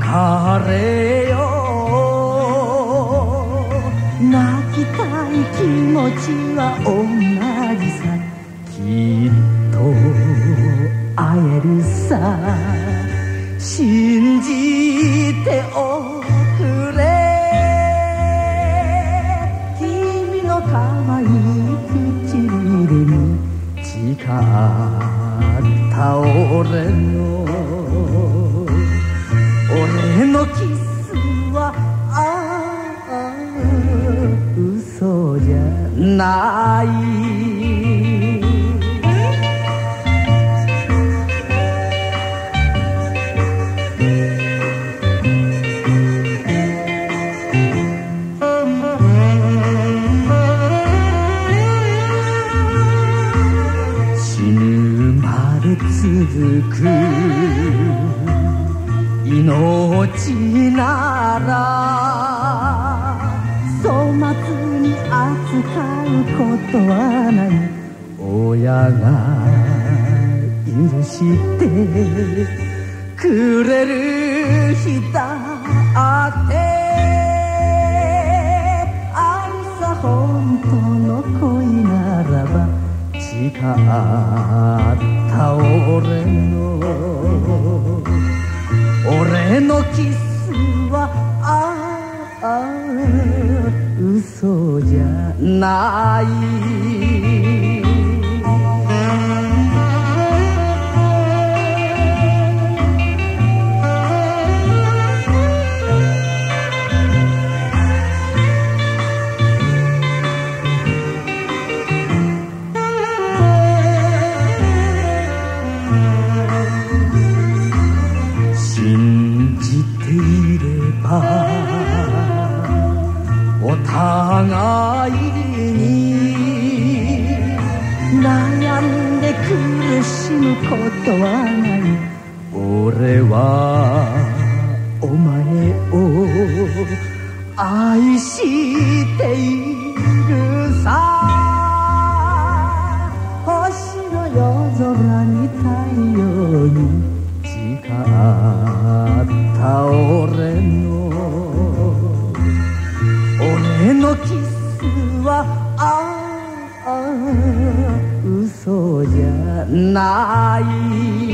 れよ泣きたい気持ちは同じさきっと会えるさ信じておくれ君の可愛い唇に誓った俺のキスは嘘じゃない死ぬまで続く命なら粗末に扱うことはない親が許してくれる日だってありさ本当の恋ならば誓った俺のキスは嘘じゃない信じていればお互いに悩んで苦しむことはない俺はお前を愛しているさ星の夜空に太陽に誓った俺のキスは嘘じゃない